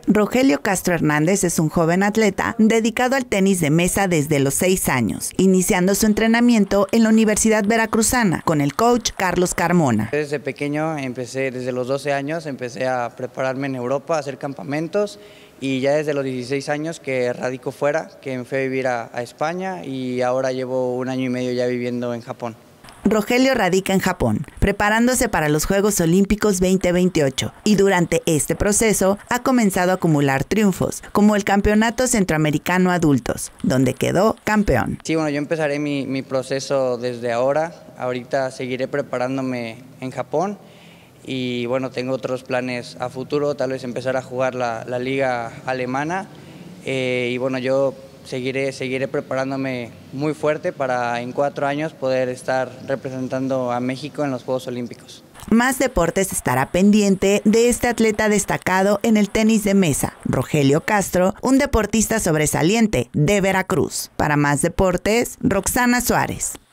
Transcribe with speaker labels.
Speaker 1: Rogelio Castro Hernández es un joven atleta dedicado al tenis de mesa desde los 6 años, iniciando su entrenamiento en la Universidad Veracruzana con el coach Carlos Carmona.
Speaker 2: Desde pequeño desde los 12 años, empecé a prepararme en Europa, a hacer campamentos, y ya desde los 16 años que radico fuera, que me fui a vivir a España, y ahora llevo 1 año y medio ya viviendo en Japón.
Speaker 1: Rogelio radica en Japón, preparándose para los Juegos Olímpicos 2028, y durante este proceso ha comenzado a acumular triunfos, como el Campeonato Centroamericano Adultos, donde quedó campeón.
Speaker 2: Sí, bueno, yo empezaré mi proceso desde ahorita seguiré preparándome en Japón, y bueno, tengo otros planes a futuro, tal vez empezar a jugar la liga alemana, y bueno, yo seguiré preparándome muy fuerte para en 4 años poder estar representando a México en los Juegos Olímpicos.
Speaker 1: Más Deportes estará pendiente de este atleta destacado en el tenis de mesa, Rogelio Castro, un deportista sobresaliente de Veracruz. Para Más Deportes, Roxana Suárez.